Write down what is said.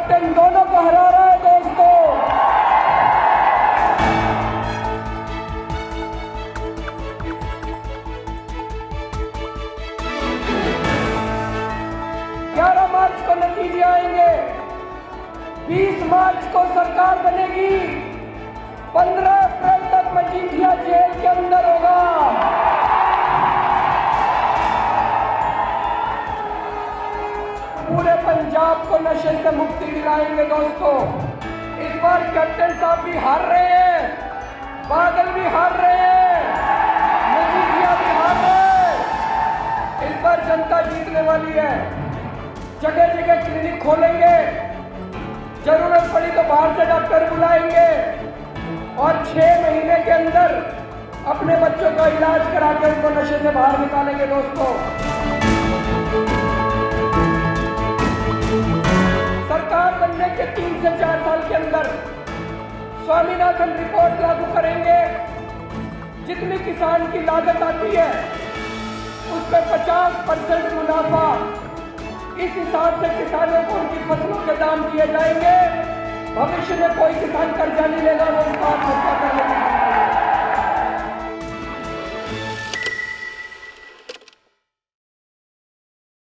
Captain दोनों को हरा रहा है दोस्तों। मार्च को नतीजे आएंगे, 20 मार्च को सरकार बनेगी, 15 अप्रैल तक मजीठिया जेल के अंदर होगा। पूरे पंजाब को नशे से मुक्ति दिलाएंगे दोस्तों। इस बार कैप्टन साहब भी हार रहे हैं, बादल भी हार रहे हैं, मजीठिया भी हार रहे हैं। इस बार जनता जीतने वाली है। जगह जगह क्लिनिक खोलेंगे, जरूरत पड़ी तो बाहर से डॉक्टर बुलाएंगे और 6 महीने के अंदर अपने बच्चों का इलाज कराकर उनको नशे से बाहर निकालेंगे दोस्तों। सरकार बनने के 3 से 4 साल के अंदर स्वामीनाथन रिपोर्ट लागू करेंगे। जितनी किसान की लागत आती है उस पर 50% मुनाफा इस हिसाब से किसानों को उनकी फसलों के दाम दिए जाएंगे। भविष्य में कोई किसान कर्जा नहीं लेगा, वो इस बात को